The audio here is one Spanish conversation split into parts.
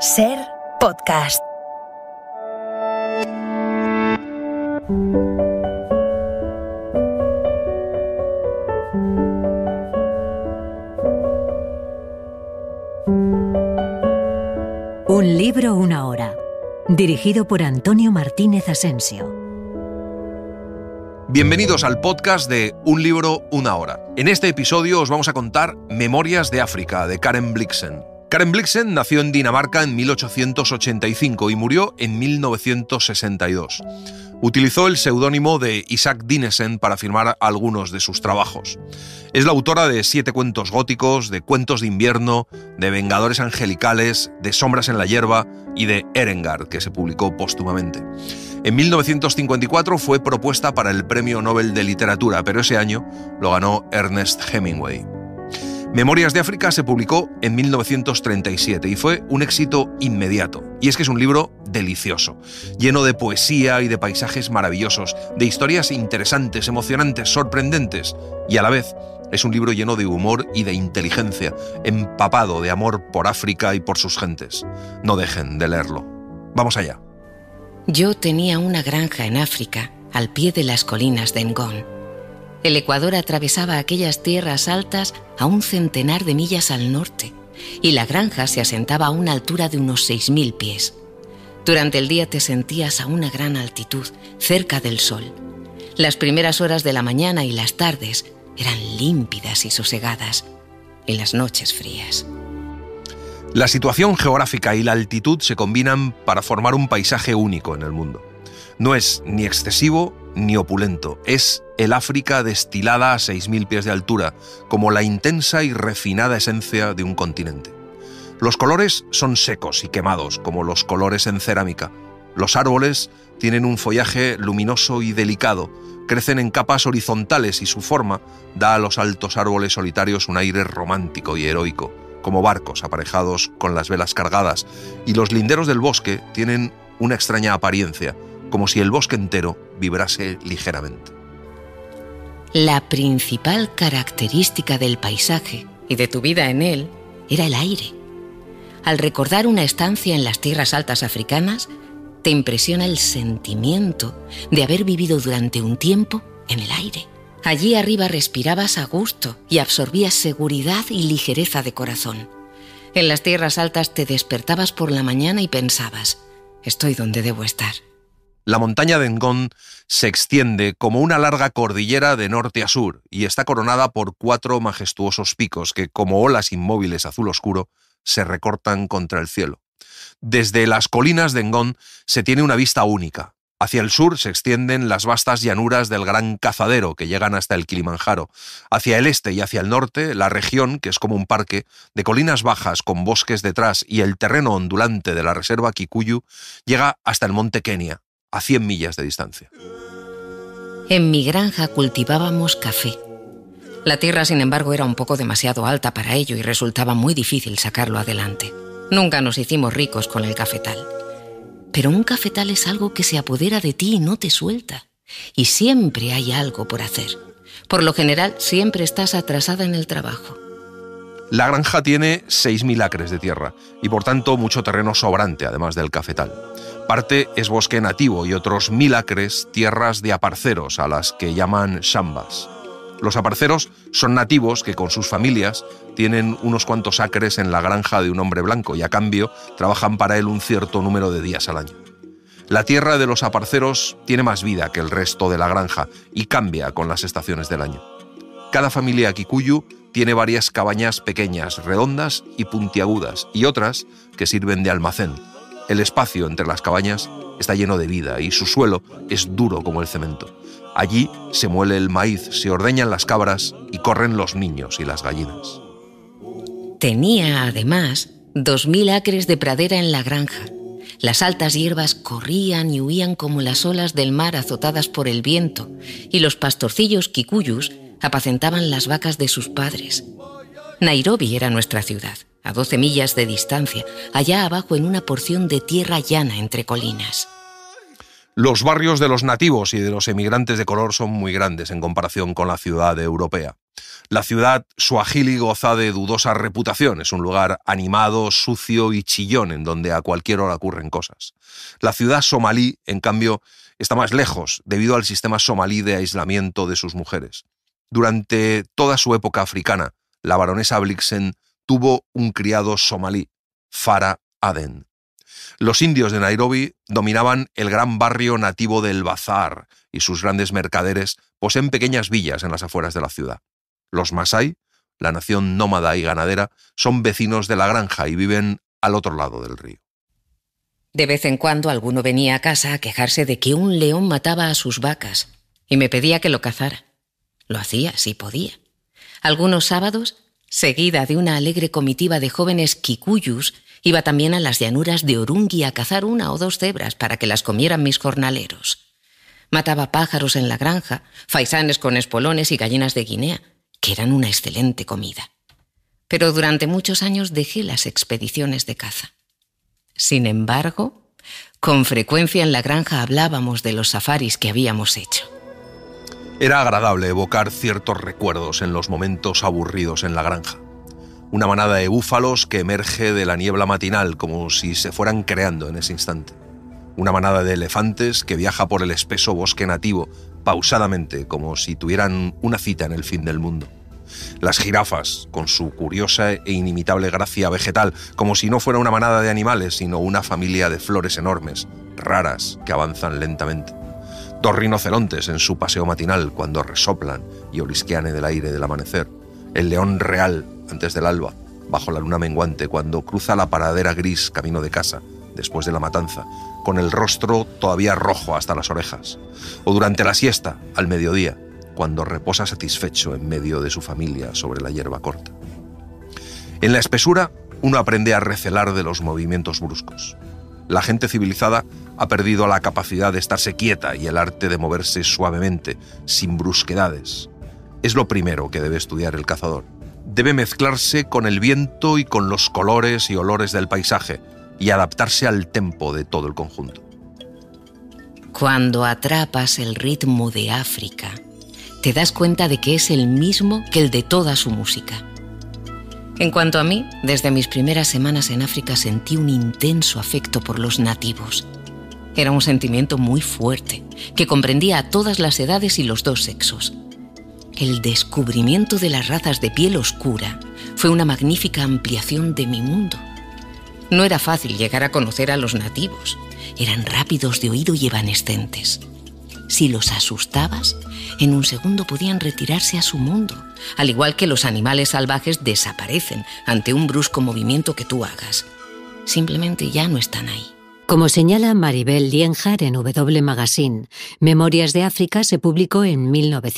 Ser podcast. Un libro, una hora. Dirigido por Antonio Martínez Asensio. Bienvenidos al podcast de Un libro, una hora. En este episodio os vamos a contar Memorias de África, de Karen Blixen. Karen Blixen nació en Dinamarca en 1885 y murió en 1962. Utilizó el seudónimo de Isaac Dinesen para firmar algunos de sus trabajos. Es la autora de 7 cuentos góticos, de Cuentos de invierno, de Vengadores angelicales, de Sombras en la hierba y de Erengard, que se publicó póstumamente. En 1954 fue propuesta para el Premio Nobel de Literatura, pero ese año lo ganó Ernest Hemingway. Memorias de África se publicó en 1937 y fue un éxito inmediato. Y es que es un libro delicioso, lleno de poesía y de paisajes maravillosos, de historias interesantes, emocionantes, sorprendentes, y a la vez es un libro lleno de humor y de inteligencia, empapado de amor por África y por sus gentes. No dejen de leerlo. Vamos allá. Yo tenía una granja en África, al pie de las colinas de Ngón. El Ecuador atravesaba aquellas tierras altas a 100 de millas al norte, y la granja se asentaba a una altura de unos 6.000 pies. Durante el día te sentías a una gran altitud, cerca del sol. Las primeras horas de la mañana y las tardes eran límpidas y sosegadas, y las noches frías. La situación geográfica y la altitud se combinan para formar un paisaje único en el mundo. No es ni excesivo ni opulento, es el África destilada a 6.000 pies de altura, como la intensa y refinada esencia de un continente. Los colores son secos y quemados, como los colores en cerámica. Los árboles tienen un follaje luminoso y delicado, crecen en capas horizontales y su forma da a los altos árboles solitarios un aire romántico y heroico, como barcos aparejados con las velas cargadas, y los linderos del bosque tienen una extraña apariencia, como si el bosque entero vibrase ligeramente. La principal característica del paisaje y de tu vida en él era el aire. Al recordar una estancia en las tierras altas africanas, te impresiona el sentimiento de haber vivido durante un tiempo en el aire. Allí arriba respirabas a gusto y absorbías seguridad y ligereza de corazón. En las tierras altas te despertabas por la mañana y pensabas, estoy donde debo estar. La montaña de Ngón se extiende como una larga cordillera de norte a sur y está coronada por 4 majestuosos picos que, como olas inmóviles azul oscuro, se recortan contra el cielo. Desde las colinas de Ngón se tiene una vista única. Hacia el sur se extienden las vastas llanuras del Gran Cazadero que llegan hasta el Kilimanjaro. Hacia el este y hacia el norte, la región, que es como un parque, de colinas bajas con bosques detrás y el terreno ondulante de la reserva Kikuyu, llega hasta el monte Kenia, a 100 millas de distancia. En mi granja cultivábamos café. La tierra, sin embargo, era un poco demasiado alta para ello y resultaba muy difícil sacarlo adelante. Nunca nos hicimos ricos con el cafetal. Pero un cafetal es algo que se apodera de ti y no te suelta. Y siempre hay algo por hacer. Por lo general, siempre estás atrasada en el trabajo. La granja tiene 6.000 acres de tierra y, por tanto, mucho terreno sobrante, además del cafetal. Parte es bosque nativo y otros 1.000 acres tierras de aparceros, a las que llaman shambas. Los aparceros son nativos que con sus familias tienen unos cuantos acres en la granja de un hombre blanco y a cambio trabajan para él un cierto número de días al año. La tierra de los aparceros tiene más vida que el resto de la granja y cambia con las estaciones del año. Cada familia Kikuyu tiene varias cabañas pequeñas, redondas y puntiagudas, y otras que sirven de almacén. El espacio entre las cabañas está lleno de vida y su suelo es duro como el cemento. Allí se muele el maíz, se ordeñan las cabras y corren los niños y las gallinas. Tenía, además, 2.000 acres de pradera en la granja. Las altas hierbas corrían y huían como las olas del mar azotadas por el viento, y los pastorcillos kikuyus apacentaban las vacas de sus padres. Nairobi era nuestra ciudad, a 12 millas de distancia, allá abajo en una porción de tierra llana entre colinas. Los barrios de los nativos y de los emigrantes de color son muy grandes en comparación con la ciudad europea. La ciudad suajili goza de dudosa reputación. Es un lugar animado, sucio y chillón en donde a cualquier hora ocurren cosas. La ciudad somalí, en cambio, está más lejos debido al sistema somalí de aislamiento de sus mujeres. Durante toda su época africana, la baronesa Blixen tuvo un criado somalí, Farah Aden. Los indios de Nairobi dominaban el gran barrio nativo del Bazar y sus grandes mercaderes poseen pequeñas villas en las afueras de la ciudad. Los Masái, la nación nómada y ganadera, son vecinos de la granja y viven al otro lado del río. De vez en cuando alguno venía a casa a quejarse de que un león mataba a sus vacas y me pedía que lo cazara. Lo hacía si podía. Algunos sábados, seguida de una alegre comitiva de jóvenes kikuyus, iba también a las llanuras de Orungi a cazar 1 o 2 cebras para que las comieran mis jornaleros. Mataba pájaros en la granja, faisanes con espolones y gallinas de Guinea, que eran una excelente comida. Pero durante muchos años dejé las expediciones de caza. Sin embargo, con frecuencia en la granja hablábamos de los safaris que habíamos hecho. Era agradable evocar ciertos recuerdos en los momentos aburridos en la granja. Una manada de búfalos que emerge de la niebla matinal como si se fueran creando en ese instante. Una manada de elefantes que viaja por el espeso bosque nativo, pausadamente, como si tuvieran una cita en el fin del mundo. Las jirafas, con su curiosa e inimitable gracia vegetal, como si no fuera una manada de animales, sino una familia de flores enormes, raras, que avanzan lentamente. 2 rinocerontes en su paseo matinal, cuando resoplan y olisquean en el aire del amanecer. El león real, antes del alba, bajo la luna menguante, cuando cruza la paradera gris camino de casa, después de la matanza, con el rostro todavía rojo hasta las orejas. O durante la siesta, al mediodía, cuando reposa satisfecho en medio de su familia sobre la hierba corta. En la espesura, uno aprende a recelar de los movimientos bruscos. La gente civilizada ha perdido la capacidad de estarse quieta y el arte de moverse suavemente, sin brusquedades. Es lo primero que debe estudiar el cazador. Debe mezclarse con el viento y con los colores y olores del paisaje y adaptarse al tempo de todo el conjunto. Cuando atrapas el ritmo de África, te das cuenta de que es el mismo que el de toda su música. En cuanto a mí, desde mis primeras semanas en África sentí un intenso afecto por los nativos. Era un sentimiento muy fuerte, que comprendía a todas las edades y los 2 sexos. El descubrimiento de las razas de piel oscura fue una magnífica ampliación de mi mundo. No era fácil llegar a conocer a los nativos. Eran rápidos de oído y evanescentes. Si los asustabas, en un segundo podían retirarse a su mundo, al igual que los animales salvajes desaparecen ante un brusco movimiento que tú hagas. Simplemente ya no están ahí. Como señala Maribel Lienhard en W Magazine, Memorias de África se publicó en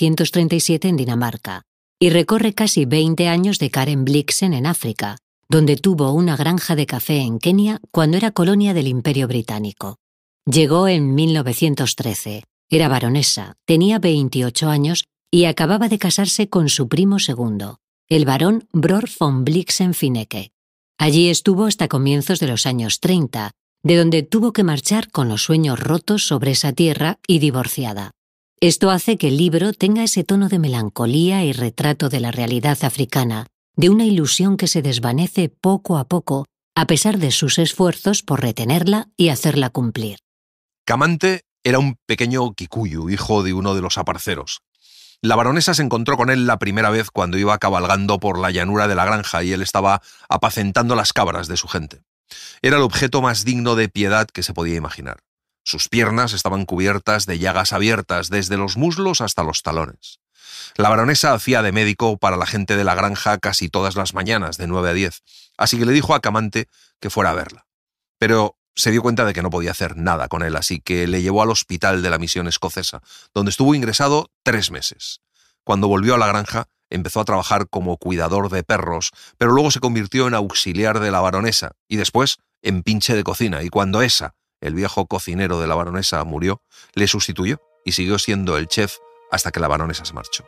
1937 en Dinamarca y recorre casi 20 años de Karen Blixen en África, donde tuvo una granja de café en Kenia cuando era colonia del Imperio Británico. Llegó en 1913, era baronesa, tenía 28 años y acababa de casarse con su primo segundo, el barón Bror von Blixen-Finecke. Allí estuvo hasta comienzos de los años 30, de donde tuvo que marchar con los sueños rotos sobre esa tierra y divorciada. Esto hace que el libro tenga ese tono de melancolía y retrato de la realidad africana, de una ilusión que se desvanece poco a poco, a pesar de sus esfuerzos por retenerla y hacerla cumplir. Kamante era un pequeño kikuyu, hijo de uno de los aparceros. La baronesa se encontró con él la primera vez cuando iba cabalgando por la llanura de la granja y él estaba apacentando las cabras de su gente. Era el objeto más digno de piedad que se podía imaginar. Sus piernas estaban cubiertas de llagas abiertas desde los muslos hasta los talones. La baronesa hacía de médico para la gente de la granja casi todas las mañanas, de 9 a 10, así que le dijo a Kamante que fuera a verla. Pero se dio cuenta de que no podía hacer nada con él, así que le llevó al hospital de la misión escocesa, donde estuvo ingresado 3 meses. Cuando volvió a la granja, empezó a trabajar como cuidador de perros, pero luego se convirtió en auxiliar de la baronesa y después en pinche de cocina, y cuando el viejo cocinero de la baronesa, murió, le sustituyó y siguió siendo el chef hasta que la baronesa se marchó.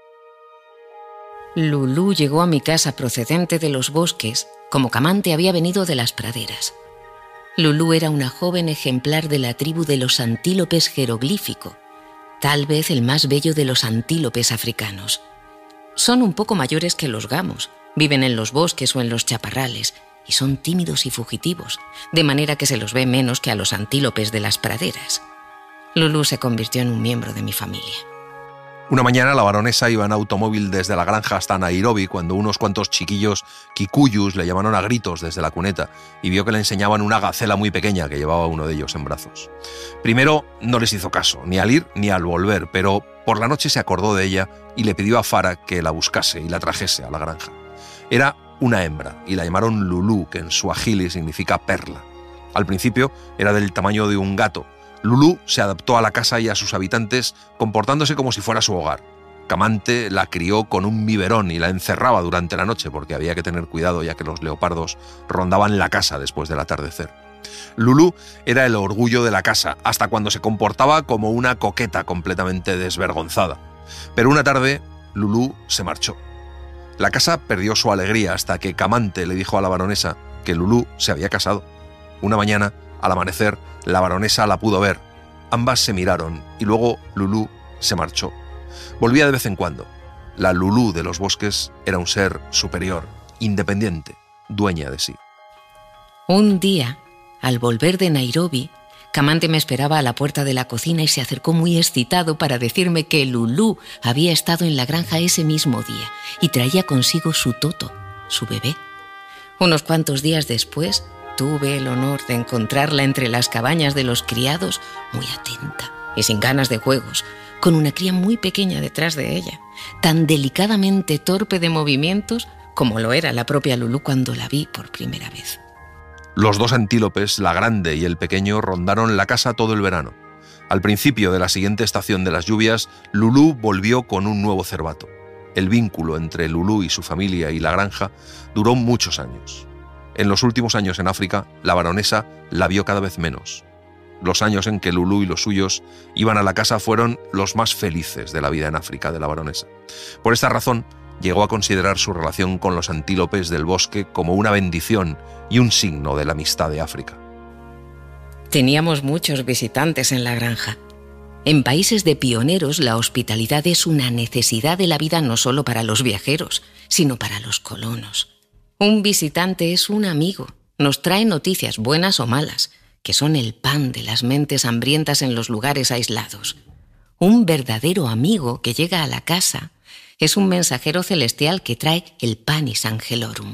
Lulú llegó a mi casa procedente de los bosques, como Kamante había venido de las praderas. Lulú era una joven ejemplar de la tribu de los antílopes jeroglífico, tal vez el más bello de los antílopes africanos. Son un poco mayores que los gamos, viven en los bosques o en los chaparrales y son tímidos y fugitivos, de manera que se los ve menos que a los antílopes de las praderas. Lulú se convirtió en un miembro de mi familia. Una mañana la baronesa iba en automóvil desde la granja hasta Nairobi cuando unos cuantos chiquillos kikuyus le llamaron a gritos desde la cuneta y vio que le enseñaban una gacela muy pequeña que llevaba uno de ellos en brazos. Primero no les hizo caso, ni al ir ni al volver, pero por la noche se acordó de ella y le pidió a Farah que la buscase y la trajese a la granja. Era una hembra y la llamaron Lulú, que en suajili significa perla. Al principio era del tamaño de un gato. Lulú se adaptó a la casa y a sus habitantes comportándose como si fuera su hogar. Camante la crió con un biberón y la encerraba durante la noche porque había que tener cuidado ya que los leopardos rondaban la casa después del atardecer. Lulú era el orgullo de la casa hasta cuando se comportaba como una coqueta completamente desvergonzada. Pero una tarde Lulú se marchó. La casa perdió su alegría hasta que Camante le dijo a la baronesa que Lulú se había casado. Una mañana, al amanecer, la baronesa la pudo ver. Ambas se miraron y luego Lulú se marchó. Volvía de vez en cuando. La Lulú de los bosques era un ser superior, independiente, dueña de sí. Un día, al volver de Nairobi, Camante me esperaba a la puerta de la cocina y se acercó muy excitado para decirme que Lulú había estado en la granja ese mismo día y traía consigo su toto, su bebé. Unos cuantos días después, tuve el honor de encontrarla entre las cabañas de los criados, muy atenta y sin ganas de juegos, con una cría muy pequeña detrás de ella, tan delicadamente torpe de movimientos como lo era la propia Lulú cuando la vi por primera vez. Los dos antílopes, la grande y el pequeño, rondaron la casa todo el verano. Al principio de la siguiente estación de las lluvias, Lulú volvió con un nuevo cervato. El vínculo entre Lulú y su familia y la granja duró muchos años. En los últimos años en África, la baronesa la vio cada vez menos. Los años en que Lulú y los suyos iban a la casa fueron los más felices de la vida en África de la baronesa. Por esta razón, llegó a considerar su relación con los antílopes del bosque como una bendición y un signo de la amistad de África. Teníamos muchos visitantes en la granja. En países de pioneros, la hospitalidad es una necesidad de la vida no solo para los viajeros, sino para los colonos. Un visitante es un amigo, nos trae noticias buenas o malas, que son el pan de las mentes hambrientas en los lugares aislados. Un verdadero amigo que llega a la casa es un mensajero celestial que trae el panis angelorum.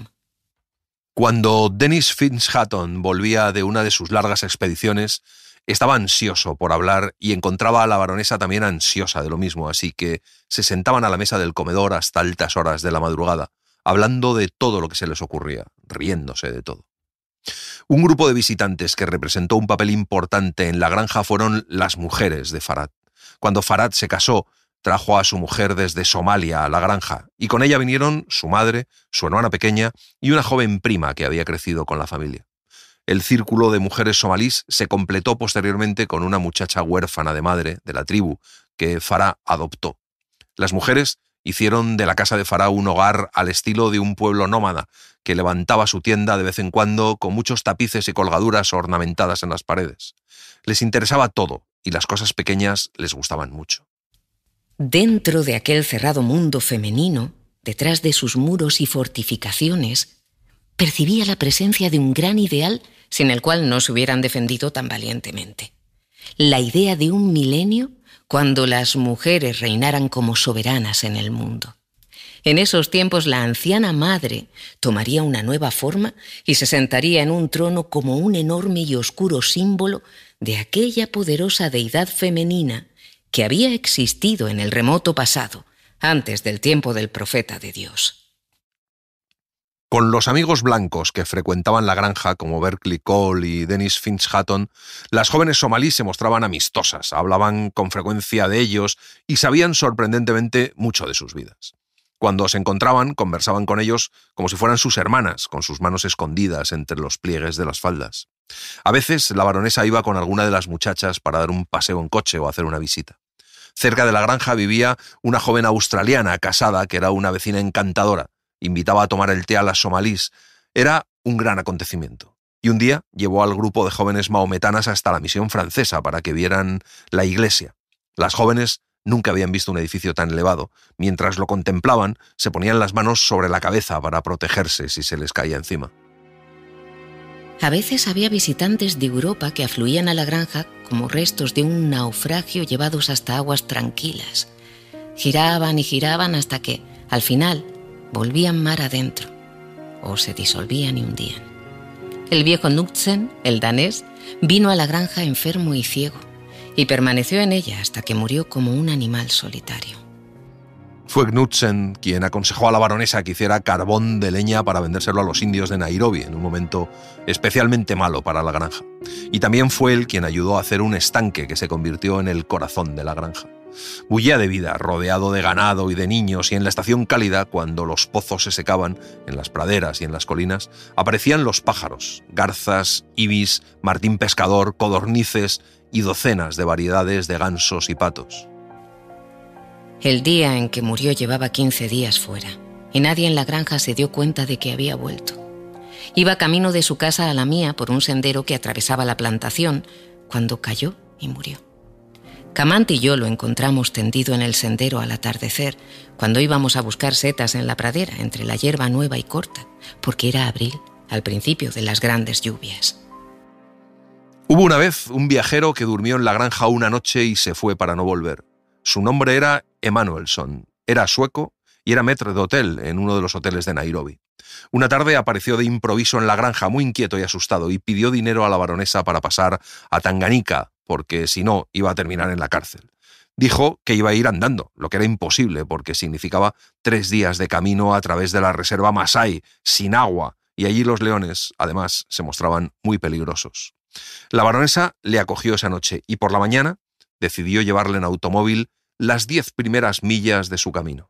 Cuando Dennis Finch-Hatton volvía de una de sus largas expediciones, estaba ansioso por hablar y encontraba a la baronesa también ansiosa de lo mismo, así que se sentaban a la mesa del comedor hasta altas horas de la madrugada, hablando de todo lo que se les ocurría, riéndose de todo. Un grupo de visitantes que representó un papel importante en la granja fueron las mujeres de Farah. Cuando Farah se casó, trajo a su mujer desde Somalia a la granja y con ella vinieron su madre, su hermana pequeña y una joven prima que había crecido con la familia. El círculo de mujeres somalíes se completó posteriormente con una muchacha huérfana de madre de la tribu que Farah adoptó. Las mujeres hicieron de la casa de Farah un hogar al estilo de un pueblo nómada que levantaba su tienda de vez en cuando con muchos tapices y colgaduras ornamentadas en las paredes. Les interesaba todo y las cosas pequeñas les gustaban mucho. Dentro de aquel cerrado mundo femenino, detrás de sus muros y fortificaciones, percibía la presencia de un gran ideal sin el cual no se hubieran defendido tan valientemente. La idea de un milenio cuando las mujeres reinaran como soberanas en el mundo. En esos tiempos la anciana madre tomaría una nueva forma y se sentaría en un trono como un enorme y oscuro símbolo de aquella poderosa deidad femenina que había existido en el remoto pasado, antes del tiempo del profeta de Dios. Con los amigos blancos que frecuentaban la granja, como Berkeley Cole y Dennis Finch-Hatton, las jóvenes somalíes se mostraban amistosas, hablaban con frecuencia de ellos y sabían sorprendentemente mucho de sus vidas. Cuando se encontraban, conversaban con ellos como si fueran sus hermanas, con sus manos escondidas entre los pliegues de las faldas. A veces la baronesa iba con alguna de las muchachas para dar un paseo en coche o hacer una visita. Cerca de la granja vivía una joven australiana casada que era una vecina encantadora. Invitaba a tomar el té a las somalíes. Era un gran acontecimiento. Y un día llevó al grupo de jóvenes mahometanas hasta la misión francesa para que vieran la iglesia. Las jóvenes Nunca habían visto un edificio tan elevado. Mientras lo contemplaban, se ponían las manos sobre la cabeza para protegerse si se les caía encima. A veces había visitantes de Europa que afluían a la granja como restos de un naufragio llevados hasta aguas tranquilas. Giraban y giraban hasta que, al final, volvían mar adentro, o se disolvían y hundían. El viejo Knudsen, el danés, vino a la granja enfermo y ciego, y permaneció en ella hasta que murió como un animal solitario. Fue Knudsen quien aconsejó a la baronesa que hiciera carbón de leña para vendérselo a los indios de Nairobi, en un momento especialmente malo para la granja. Y también fue él quien ayudó a hacer un estanque que se convirtió en el corazón de la granja. Bullía de vida, rodeado de ganado y de niños, y en la estación cálida, cuando los pozos se secaban, en las praderas y en las colinas, aparecían los pájaros, garzas, ibis, martín pescador, codornices y docenas de variedades de gansos y patos. El día en que murió llevaba 15 días fuera, y nadie en la granja se dio cuenta de que había vuelto. Iba camino de su casa a la mía por un sendero que atravesaba la plantación, cuando cayó y murió. Camant y yo lo encontramos tendido en el sendero al atardecer, cuando íbamos a buscar setas en la pradera, entre la hierba nueva y corta, porque era abril, al principio de las grandes lluvias. Hubo una vez un viajero que durmió en la granja una noche y se fue para no volver. Su nombre era Emanuelson, era sueco y era maître d'hôtel en uno de los hoteles de Nairobi. Una tarde apareció de improviso en la granja muy inquieto y asustado y pidió dinero a la baronesa para pasar a Tanganica, porque si no iba a terminar en la cárcel. Dijo que iba a ir andando, lo que era imposible porque significaba 3 días de camino a través de la reserva Masái, sin agua, y allí los leones, además, se mostraban muy peligrosos. La baronesa le acogió esa noche y por la mañana decidió llevarle en automóvil las 10 primeras millas de su camino.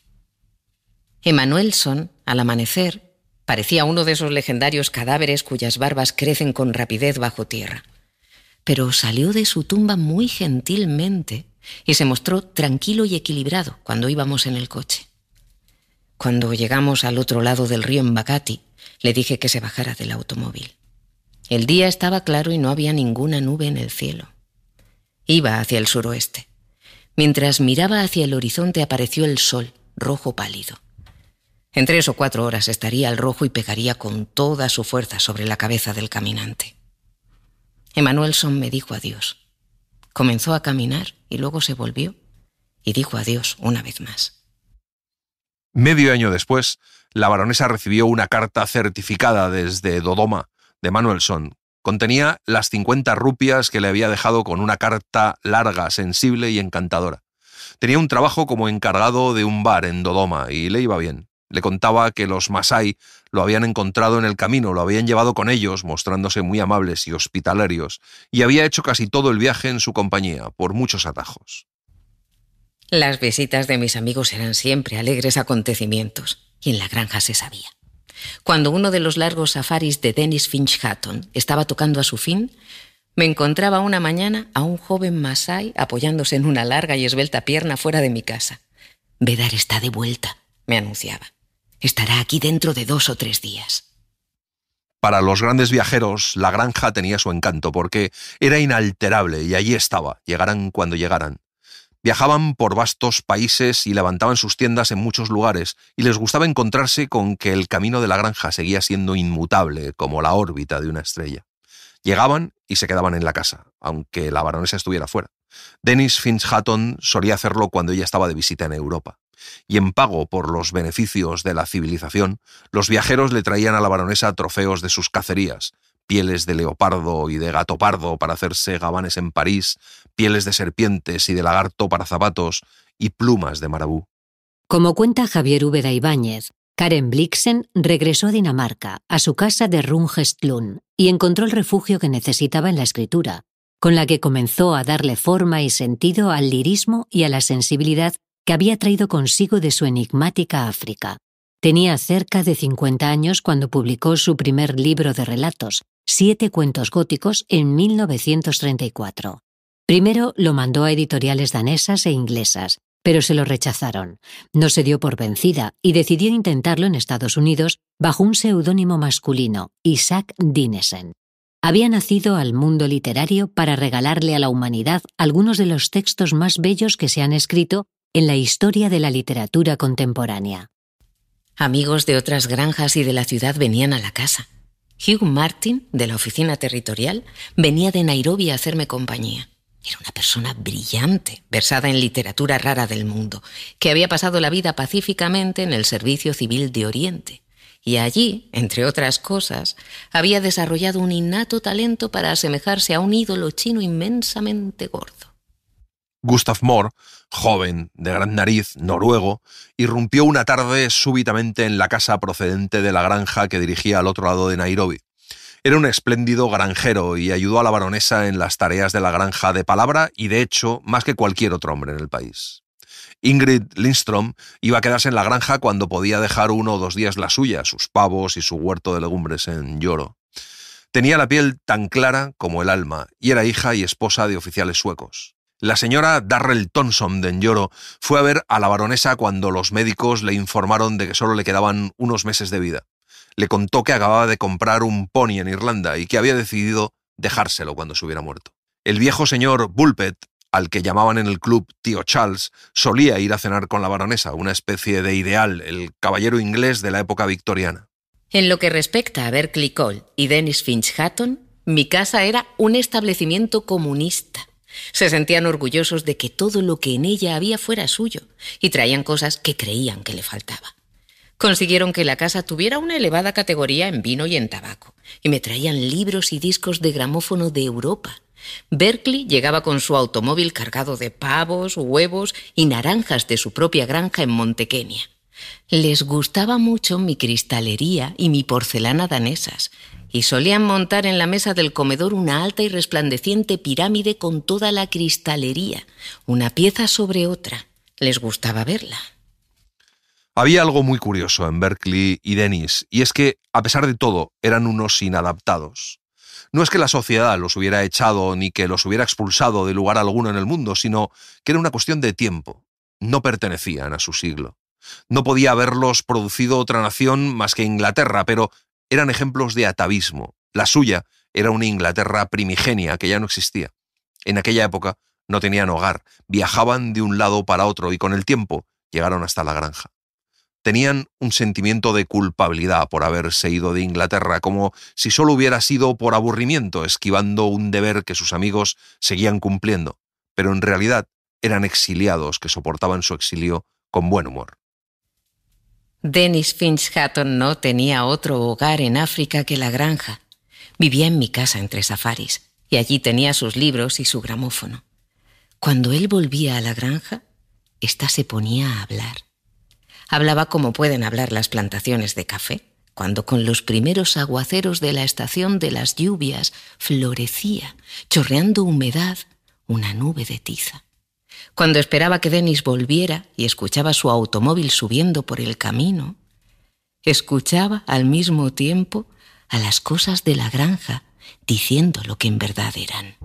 Emanuelson, al amanecer, parecía uno de esos legendarios cadáveres cuyas barbas crecen con rapidez bajo tierra. Pero salió de su tumba muy gentilmente y se mostró tranquilo y equilibrado cuando íbamos en el coche. Cuando llegamos al otro lado del río Mbagati, le dije que se bajara del automóvil. El día estaba claro y no había ninguna nube en el cielo. Iba hacia el suroeste. Mientras miraba hacia el horizonte apareció el sol, rojo pálido. En 3 o 4 horas estaría al rojo y pegaría con toda su fuerza sobre la cabeza del caminante. Emanuelson me dijo adiós. Comenzó a caminar y luego se volvió y dijo adiós una vez más. Medio año después, la baronesa recibió una carta certificada desde Dodoma de Emanuelson. Contenía las 50 rupias que le había dejado con una carta larga, sensible y encantadora. Tenía un trabajo como encargado de un bar en Dodoma y le iba bien. Le contaba que los Masái lo habían encontrado en el camino, lo habían llevado con ellos, mostrándose muy amables y hospitalarios, y había hecho casi todo el viaje en su compañía, por muchos atajos. Las visitas de mis amigos eran siempre alegres acontecimientos, y en la granja se sabía. Cuando uno de los largos safaris de Dennis Finch Hatton estaba tocando a su fin, me encontraba una mañana a un joven masái apoyándose en una larga y esbelta pierna fuera de mi casa. «Bedar está de vuelta», me anunciaba. «Estará aquí dentro de 2 o 3 días». Para los grandes viajeros, la granja tenía su encanto porque era inalterable y allí estaba, llegaran cuando llegaran. Viajaban por vastos países y levantaban sus tiendas en muchos lugares, y les gustaba encontrarse con que el camino de la granja seguía siendo inmutable, como la órbita de una estrella. Llegaban y se quedaban en la casa, aunque la baronesa estuviera fuera. Dennis Finch Hatton solía hacerlo cuando ella estaba de visita en Europa. Y en pago por los beneficios de la civilización, los viajeros le traían a la baronesa trofeos de sus cacerías, pieles de leopardo y de gato pardo para hacerse gabanes en París, pieles de serpientes y de lagarto para zapatos y plumas de marabú. Como cuenta Javier Úbeda Ibáñez, Karen Blixen regresó a Dinamarca, a su casa de Rungestlund, y encontró el refugio que necesitaba en la escritura, con la que comenzó a darle forma y sentido al lirismo y a la sensibilidad que había traído consigo de su enigmática África. Tenía cerca de 50 años cuando publicó su primer libro de relatos, 7 cuentos góticos, en 1934. Primero lo mandó a editoriales danesas e inglesas, pero se lo rechazaron. No se dio por vencida y decidió intentarlo en Estados Unidos bajo un seudónimo masculino, Isaac Dinesen. había nacido al mundo literario para regalarle a la humanidad algunos de los textos más bellos que se han escrito en la historia de la literatura contemporánea. Amigos de otras granjas y de la ciudad venían a la casa. Hugh Martin, de la oficina territorial, venía de Nairobi a hacerme compañía. Era una persona brillante, versada en literatura rara del mundo, que había pasado la vida pacíficamente en el Servicio Civil de Oriente. Y allí, entre otras cosas, había desarrollado un innato talento para asemejarse a un ídolo chino inmensamente gordo. Gustav Mohr, joven, de gran nariz, noruego, irrumpió una tarde súbitamente en la casa procedente de la granja que dirigía al otro lado de Nairobi. Era un espléndido granjero y ayudó a la baronesa en las tareas de la granja de palabra y de hecho más que cualquier otro hombre en el país. Ingrid Lindström iba a quedarse en la granja cuando podía dejar 1 o 2 días la suya, sus pavos y su huerto de legumbres en Joro. Tenía la piel tan clara como el alma y era hija y esposa de oficiales suecos. La señora Darrell Thompson de Njoro fue a ver a la baronesa cuando los médicos le informaron de que solo le quedaban unos meses de vida. Le contó que acababa de comprar un pony en Irlanda y que había decidido dejárselo cuando se hubiera muerto. El viejo señor Bulpett, al que llamaban en el club Tío Charles, solía ir a cenar con la baronesa, una especie de ideal, el caballero inglés de la época victoriana. En lo que respecta a Berkeley Cole y Dennis Finch Hatton, mi casa era un establecimiento comunista. Se sentían orgullosos de que todo lo que en ella había fuera suyo y traían cosas que creían que le faltaba. Consiguieron que la casa tuviera una elevada categoría en vino y en tabaco, y me traían libros y discos de gramófono de Europa. Berkeley llegaba con su automóvil cargado de pavos, huevos y naranjas de su propia granja en Montekenia. Les gustaba mucho mi cristalería y mi porcelana danesas, y solían montar en la mesa del comedor una alta y resplandeciente pirámide con toda la cristalería, una pieza sobre otra. Les gustaba verla. Había algo muy curioso en Berkeley y Dennis, y es que, a pesar de todo, eran unos inadaptados. No es que la sociedad los hubiera echado ni que los hubiera expulsado de lugar alguno en el mundo, sino que era una cuestión de tiempo. No pertenecían a su siglo. No podía haberlos producido otra nación más que Inglaterra, pero eran ejemplos de atavismo. La suya era una Inglaterra primigenia que ya no existía. En aquella época no tenían hogar, viajaban de un lado para otro y con el tiempo llegaron hasta la granja. Tenían un sentimiento de culpabilidad por haberse ido de Inglaterra, como si solo hubiera sido por aburrimiento, esquivando un deber que sus amigos seguían cumpliendo, pero en realidad eran exiliados que soportaban su exilio con buen humor. Dennis Finch Hatton no tenía otro hogar en África que la granja. Vivía en mi casa entre safaris, y allí tenía sus libros y su gramófono. Cuando él volvía a la granja, ésta se ponía a hablar. Hablaba como pueden hablar las plantaciones de café, cuando con los primeros aguaceros de la estación de las lluvias florecía, chorreando humedad, una nube de tiza. Cuando esperaba que Dennis volviera y escuchaba su automóvil subiendo por el camino, escuchaba al mismo tiempo a las cosas de la granja diciendo lo que en verdad eran.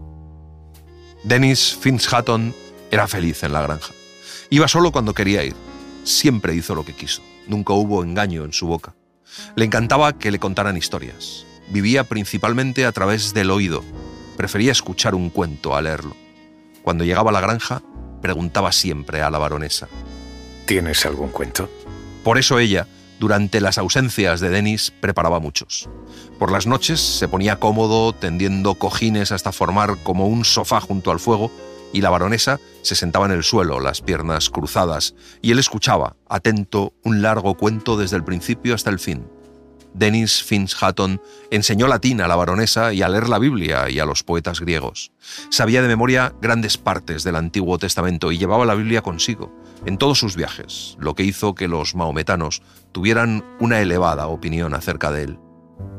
Dennis Finch Hatton era feliz en la granja. Iba solo cuando quería ir. Siempre hizo lo que quiso. Nunca hubo engaño en su boca. Le encantaba que le contaran historias. Vivía principalmente a través del oído. Prefería escuchar un cuento a leerlo. Cuando llegaba a la granja, preguntaba siempre a la baronesa: ¿Tienes algún cuento? Por eso ella, durante las ausencias de Dennis, preparaba muchos. Por las noches se ponía cómodo, tendiendo cojines hasta formar como un sofá junto al fuego, y la baronesa se sentaba en el suelo, las piernas cruzadas, y él escuchaba, atento, un largo cuento desde el principio hasta el fin. Dennis Finch Hatton enseñó latín a la baronesa y a leer la Biblia y a los poetas griegos. Sabía de memoria grandes partes del Antiguo Testamento y llevaba la Biblia consigo en todos sus viajes, lo que hizo que los mahometanos tuvieran una elevada opinión acerca de él.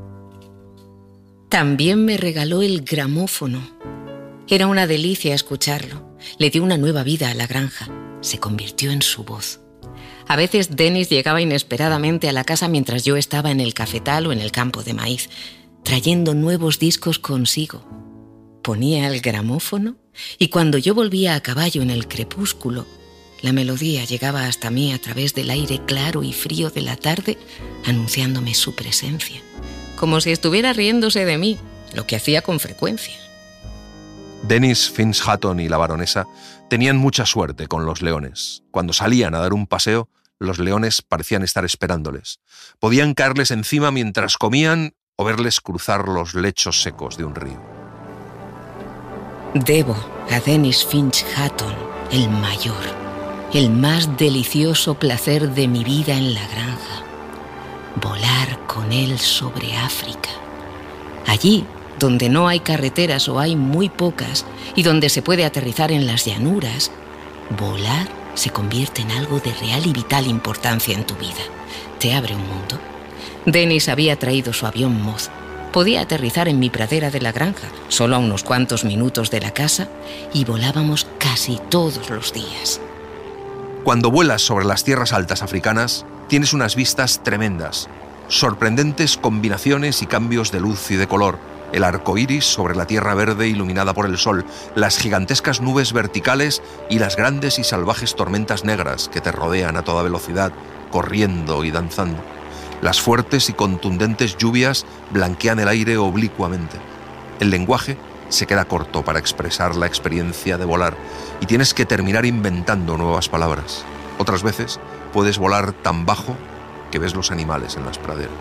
También me regaló el gramófono. Era una delicia escucharlo. Le dio una nueva vida a la granja. Se convirtió en su voz. A veces Dennis llegaba inesperadamente a la casa mientras yo estaba en el cafetal o en el campo de maíz, trayendo nuevos discos consigo. Ponía el gramófono y cuando yo volvía a caballo en el crepúsculo, la melodía llegaba hasta mí a través del aire claro y frío de la tarde, anunciándome su presencia, como si estuviera riéndose de mí, lo que hacía con frecuencia. Dennis Finch Hatton y la baronesa tenían mucha suerte con los leones. Cuando salían a dar un paseo, los leones parecían estar esperándoles. Podían caerles encima mientras comían o verles cruzar los lechos secos de un río. Debo a Dennis Finch Hatton, el mayor, el más delicioso placer de mi vida en la granja. Volar con él sobre África. Allí, donde no hay carreteras o hay muy pocas, y donde se puede aterrizar en las llanuras, volar se convierte en algo de real y vital importancia en tu vida. Te abre un mundo. Dennis había traído su avión Moth. Podía aterrizar en mi pradera de la granja, solo a unos cuantos minutos de la casa, y volábamos casi todos los días. Cuando vuelas sobre las tierras altas africanas, tienes unas vistas tremendas, sorprendentes combinaciones y cambios de luz y de color, el arco iris sobre la tierra verde iluminada por el sol, las gigantescas nubes verticales y las grandes y salvajes tormentas negras que te rodean a toda velocidad, corriendo y danzando. Las fuertes y contundentes lluvias blanquean el aire oblicuamente. El lenguaje se queda corto para expresar la experiencia de volar y tienes que terminar inventando nuevas palabras. Otras veces puedes volar tan bajo que ves los animales en las praderas.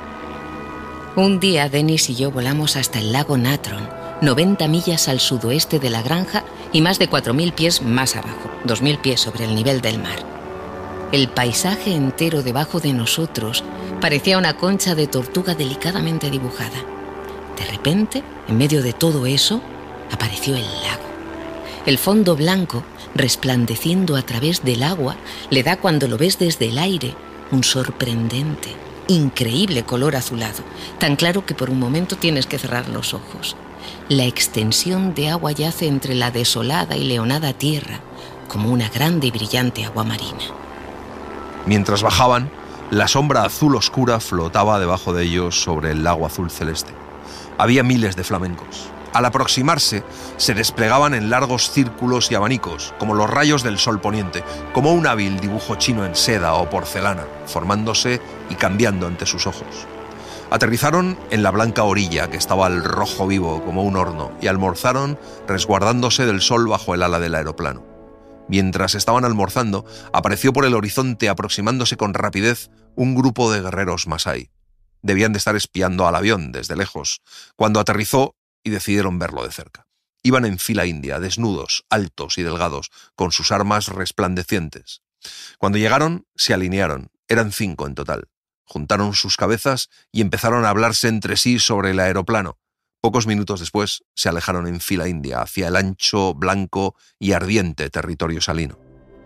Un día Dennis y yo volamos hasta el lago Natron, 90 millas al sudoeste de la granja y más de 4.000 pies más abajo, 2.000 pies sobre el nivel del mar. El paisaje entero debajo de nosotros parecía una concha de tortuga delicadamente dibujada. De repente, en medio de todo eso, apareció el lago. El fondo blanco, resplandeciendo a través del agua, le da, cuando lo ves desde el aire, un sorprendente, increíble color azulado, tan claro que por un momento tienes que cerrar los ojos. La extensión de agua yace entre la desolada y leonada tierra, como una grande y brillante agua marina. Mientras bajaban, la sombra azul oscura flotaba debajo de ellos sobre el lago azul celeste. Había miles de flamencos. Al aproximarse, se desplegaban en largos círculos y abanicos, como los rayos del sol poniente, como un hábil dibujo chino en seda o porcelana, formándose y cambiando ante sus ojos. Aterrizaron en la blanca orilla, que estaba al rojo vivo como un horno, y almorzaron resguardándose del sol bajo el ala del aeroplano. Mientras estaban almorzando, apareció por el horizonte, aproximándose con rapidez, un grupo de guerreros masái. Debían de estar espiando al avión desde lejos, cuando aterrizó y decidieron verlo de cerca. Iban en fila india, desnudos, altos y delgados, con sus armas resplandecientes. Cuando llegaron, se alinearon. Eran 5 en total. Juntaron sus cabezas y empezaron a hablarse entre sí sobre el aeroplano. Pocos minutos después, se alejaron en fila india hacia el ancho, blanco y ardiente territorio salino.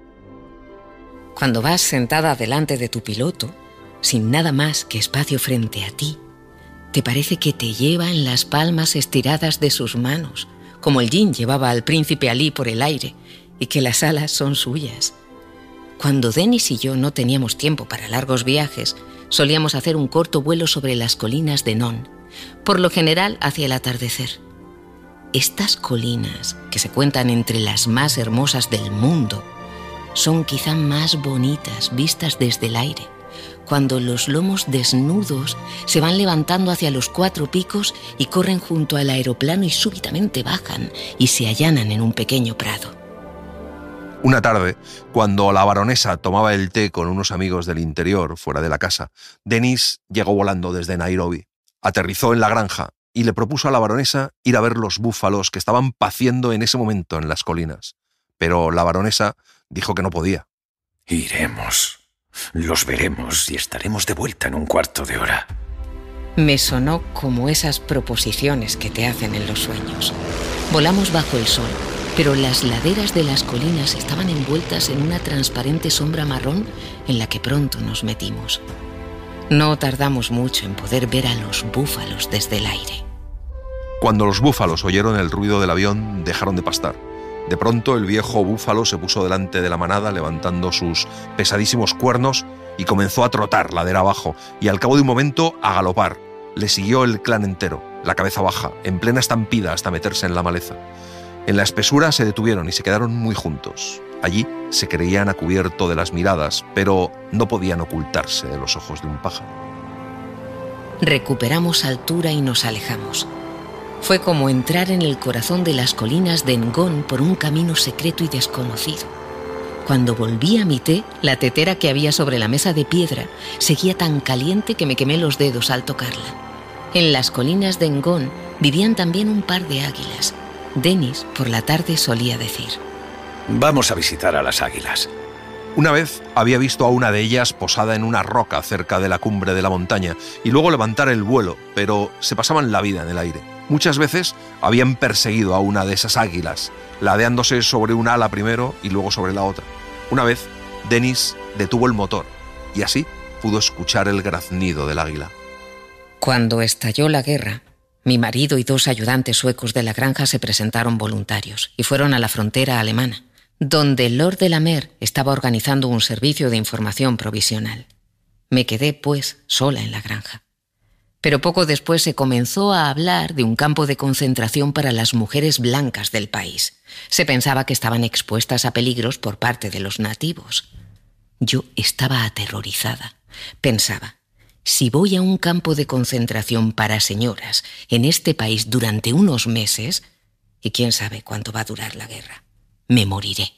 Cuando vas sentada delante de tu piloto, sin nada más que espacio frente a ti, te parece que te lleva en las palmas estiradas de sus manos, como el yin llevaba al príncipe Alí por el aire, y que las alas son suyas. Cuando Dennis y yo no teníamos tiempo para largos viajes, solíamos hacer un corto vuelo sobre las colinas de Non, por lo general hacia el atardecer. Estas colinas, que se cuentan entre las más hermosas del mundo, son quizá más bonitas vistas desde el aire, cuando los lomos desnudos se van levantando hacia los 4 picos y corren junto al aeroplano y súbitamente bajan y se allanan en un pequeño prado. Una tarde, cuando la baronesa tomaba el té con unos amigos del interior fuera de la casa, Dennis llegó volando desde Nairobi, aterrizó en la granja y le propuso a la baronesa ir a ver los búfalos que estaban paciendo en ese momento en las colinas. Pero la baronesa dijo que no podía. Iremos. Los veremos y estaremos de vuelta en un cuarto de hora. Me sonó como esas proposiciones que te hacen en los sueños. Volamos bajo el sol, pero las laderas de las colinas estaban envueltas en una transparente sombra marrón en la que pronto nos metimos. No tardamos mucho en poder ver a los búfalos desde el aire. Cuando los búfalos oyeron el ruido del avión, dejaron de pastar. De pronto el viejo búfalo se puso delante de la manada levantando sus pesadísimos cuernos y comenzó a trotar ladera abajo y al cabo de un momento a galopar. Le siguió el clan entero, la cabeza baja, en plena estampida hasta meterse en la maleza. En la espesura se detuvieron y se quedaron muy juntos. Allí se creían a cubierto de las miradas, pero no podían ocultarse de los ojos de un pájaro. Recuperamos altura y nos alejamos. Fue como entrar en el corazón de las colinas de Ngón por un camino secreto y desconocido. Cuando volví a mi té, la tetera que había sobre la mesa de piedra seguía tan caliente que me quemé los dedos al tocarla. En las colinas de Ngón vivían también un par de águilas. Denis, por la tarde, solía decir: Vamos a visitar a las águilas. Una vez había visto a una de ellas posada en una roca cerca de la cumbre de la montaña y luego levantar el vuelo, pero se pasaban la vida en el aire. Muchas veces habían perseguido a una de esas águilas, ladeándose sobre un ala primero y luego sobre la otra. Una vez, Denis detuvo el motor y así pudo escuchar el graznido del águila. Cuando estalló la guerra, mi marido y 2 ayudantes suecos de la granja se presentaron voluntarios y fueron a la frontera alemana, donde Lord de la Mer estaba organizando un servicio de información provisional. Me quedé, pues, sola en la granja. Pero poco después se comenzó a hablar de un campo de concentración para las mujeres blancas del país. Se pensaba que estaban expuestas a peligros por parte de los nativos. Yo estaba aterrorizada. Pensaba, si voy a un campo de concentración para señoras en este país durante unos meses, y quién sabe cuánto va a durar la guerra, me moriré.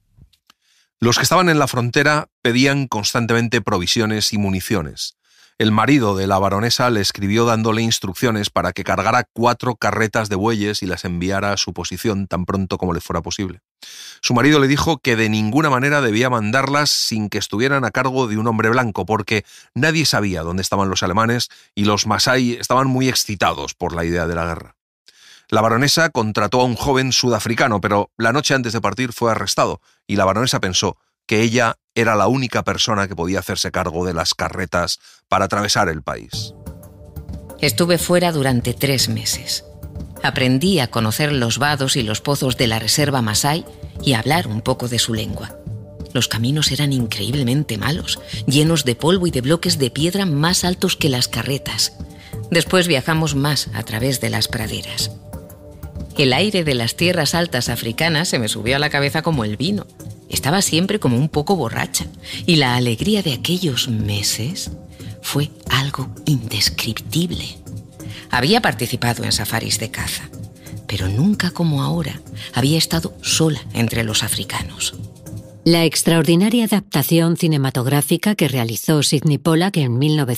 Los que estaban en la frontera pedían constantemente provisiones y municiones. El marido de la baronesa le escribió dándole instrucciones para que cargara 4 carretas de bueyes y las enviara a su posición tan pronto como le fuera posible. Su marido le dijo que de ninguna manera debía mandarlas sin que estuvieran a cargo de un hombre blanco, porque nadie sabía dónde estaban los alemanes y los masái estaban muy excitados por la idea de la guerra. La baronesa contrató a un joven sudafricano, pero la noche antes de partir fue arrestado y la baronesa pensó que ella era la única persona que podía hacerse cargo de las carretas para atravesar el país. Estuve fuera durante 3 meses. Aprendí a conocer los vados y los pozos de la reserva masái y a hablar un poco de su lengua. Los caminos eran increíblemente malos, llenos de polvo y de bloques de piedra más altos que las carretas. Después viajamos más a través de las praderas. El aire de las tierras altas africanas se me subió a la cabeza como el vino. Estaba siempre como un poco borracha y la alegría de aquellos meses fue algo indescriptible. Había participado en safaris de caza, pero nunca como ahora había estado sola entre los africanos. La extraordinaria adaptación cinematográfica que realizó Sydney Pollack en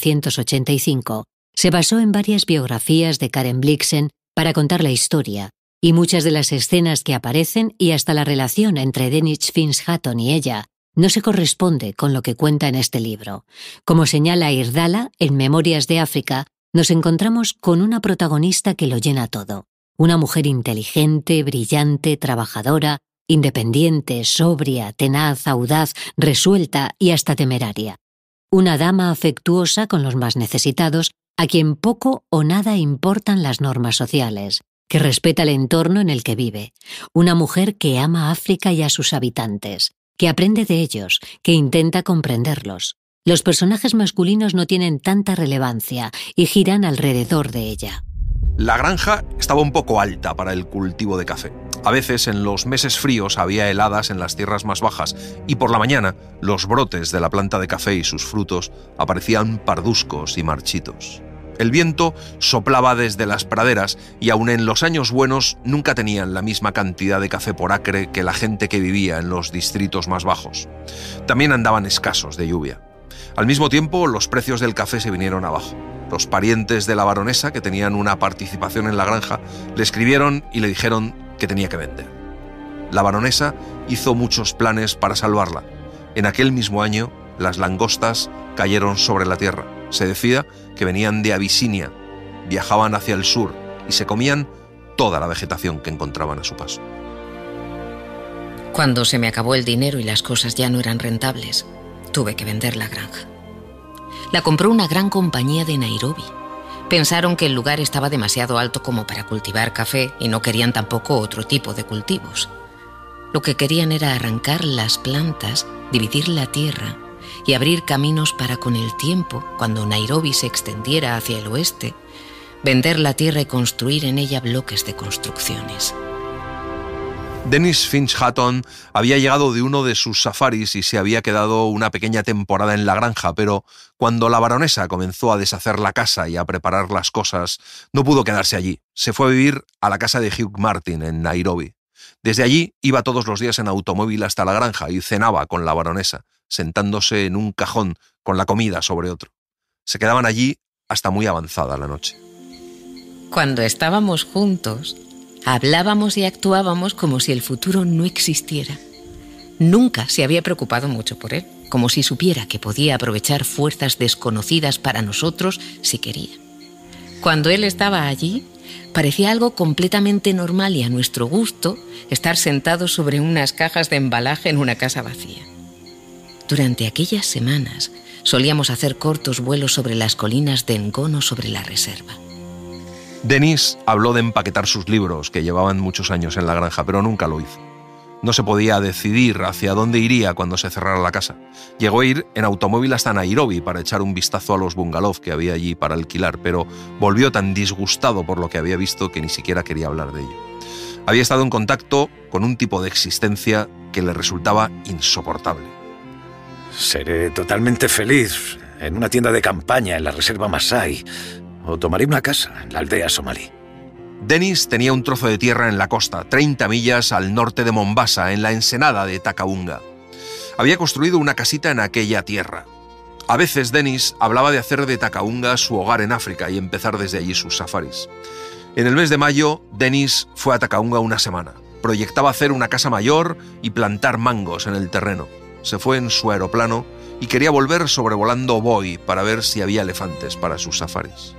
1985 se basó en varias biografías de Karen Blixen para contar la historia, y muchas de las escenas que aparecen y hasta la relación entre Dennis Finch-Hatton y ella no se corresponde con lo que cuenta en este libro. Como señala Irdala, en Memorias de África, nos encontramos con una protagonista que lo llena todo. Una mujer inteligente, brillante, trabajadora, independiente, sobria, tenaz, audaz, resuelta y hasta temeraria. Una dama afectuosa con los más necesitados, a quien poco o nada importan las normas sociales, que respeta el entorno en el que vive. Una mujer que ama a África y a sus habitantes, que aprende de ellos, que intenta comprenderlos. Los personajes masculinos no tienen tanta relevancia y giran alrededor de ella. La granja estaba un poco alta para el cultivo de café. A veces en los meses fríos había heladas en las tierras más bajas y por la mañana los brotes de la planta de café y sus frutos aparecían parduzcos y marchitos. El viento soplaba desde las praderas y aun en los años buenos nunca tenían la misma cantidad de café por acre que la gente que vivía en los distritos más bajos. También andaban escasos de lluvia. Al mismo tiempo, los precios del café se vinieron abajo. Los parientes de la baronesa, que tenían una participación en la granja, le escribieron y le dijeron que tenía que vender. La baronesa hizo muchos planes para salvarla. En aquel mismo año, las langostas cayeron sobre la tierra. Se decía que venían de Abisinia, viajaban hacia el sur y se comían toda la vegetación que encontraban a su paso. Cuando se me acabó el dinero y las cosas ya no eran rentables, tuve que vender la granja. La compró una gran compañía de Nairobi. Pensaron que el lugar estaba demasiado alto como para cultivar café y no querían tampoco otro tipo de cultivos. Lo que querían era arrancar las plantas, dividir la tierra y abrir caminos para, con el tiempo, cuando Nairobi se extendiera hacia el oeste, vender la tierra y construir en ella bloques de construcciones. Dennis Finch Hatton había llegado de uno de sus safaris y se había quedado una pequeña temporada en la granja, pero cuando la baronesa comenzó a deshacer la casa y a preparar las cosas, no pudo quedarse allí. Se fue a vivir a la casa de Hugh Martin en Nairobi. Desde allí iba todos los días en automóvil hasta la granja y cenaba con la baronesa, sentándose en un cajón con la comida sobre otro. Se quedaban allí hasta muy avanzada la noche. Cuando estábamos juntos, hablábamos y actuábamos como si el futuro no existiera. Nunca se había preocupado mucho por él, como si supiera que podía aprovechar fuerzas desconocidas para nosotros si quería. Cuando él estaba allí, parecía algo completamente normal y a nuestro gusto estar sentados sobre unas cajas de embalaje en una casa vacía. Durante aquellas semanas solíamos hacer cortos vuelos sobre las colinas de Ngón o sobre la reserva. Dennis habló de empaquetar sus libros, que llevaban muchos años en la granja, pero nunca lo hizo. No se podía decidir hacia dónde iría cuando se cerrara la casa. Llegó a ir en automóvil hasta Nairobi para echar un vistazo a los bungalows que había allí para alquilar, pero volvió tan disgustado por lo que había visto que ni siquiera quería hablar de ello. Había estado en contacto con un tipo de existencia que le resultaba insoportable. Seré totalmente feliz en una tienda de campaña en la reserva Masai, o tomaré una casa en la aldea somalí. Dennis tenía un trozo de tierra en la costa, 30 millas al norte de Mombasa, en la ensenada de Takaunga. Había construido una casita en aquella tierra. A veces Dennis hablaba de hacer de Takaunga su hogar en África y empezar desde allí sus safaris. En el mes de mayo, Dennis fue a Takaunga una semana. Proyectaba hacer una casa mayor y plantar mangos en el terreno. Se fue en su aeroplano y quería volver sobrevolando Voi para ver si había elefantes para sus safaris.